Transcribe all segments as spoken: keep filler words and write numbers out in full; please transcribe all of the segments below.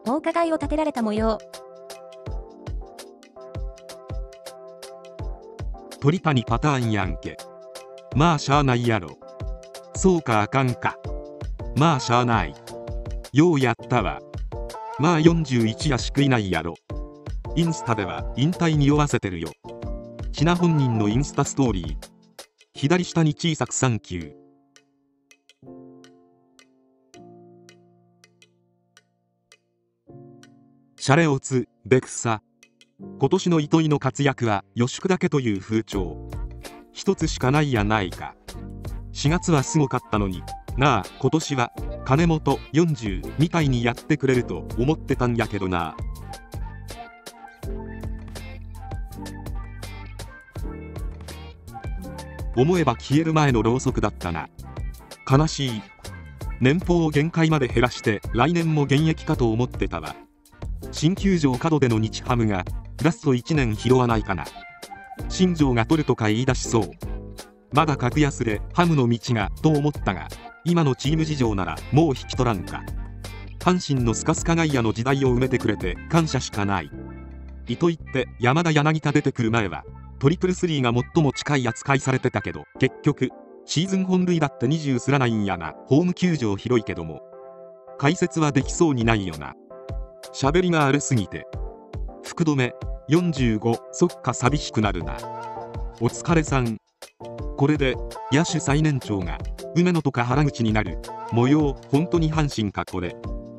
お伺いを立てられた模様。 鳥谷パターンやんけ。まあしゃあないやろ。そうかあかんか。まあしゃあない。ようやったわ。まあよんじゅういちやしくいないやろ。インスタでは引退に酔わせてるよ。ひな本人のインスタストーリー。左下に小さくサンキュー。シャレオツ、ベクサ。今年の糸井の活躍は予祝だけという風潮。一つしかないやないか。しがつはすごかったのになあ、今年は金本よんじゅうみたいにやってくれると思ってたんやけどな。思えば消える前のろうそくだったな。悲しい。年俸を限界まで減らして来年も現役かと思ってたわ。新球場角での日ハムがラストいちねん拾わないかな。新庄が取るとか言い出しそう。まだ格安でハムの道がと思ったが、今のチーム事情ならもう引き取らんか。阪神のスカスカ外野の時代を埋めてくれて感謝しかない。糸井って山田柳田出てくる前はトリプルスリーが最も近い扱いされてたけど、結局シーズン本塁だってにじゅうすらないんやな。ホーム球場広いけども解説はできそうにないよな。喋りが荒れすぎて。福留よんじゅうご、そっか寂しくなるな。お疲れさん。これで野手最年長が梅野とか原口になる模様。本当に阪神かこれ。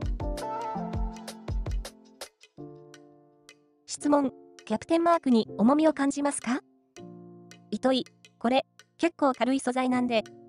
質問。キャプテンマークに重みを感じますか？糸井、これ結構軽い素材なんで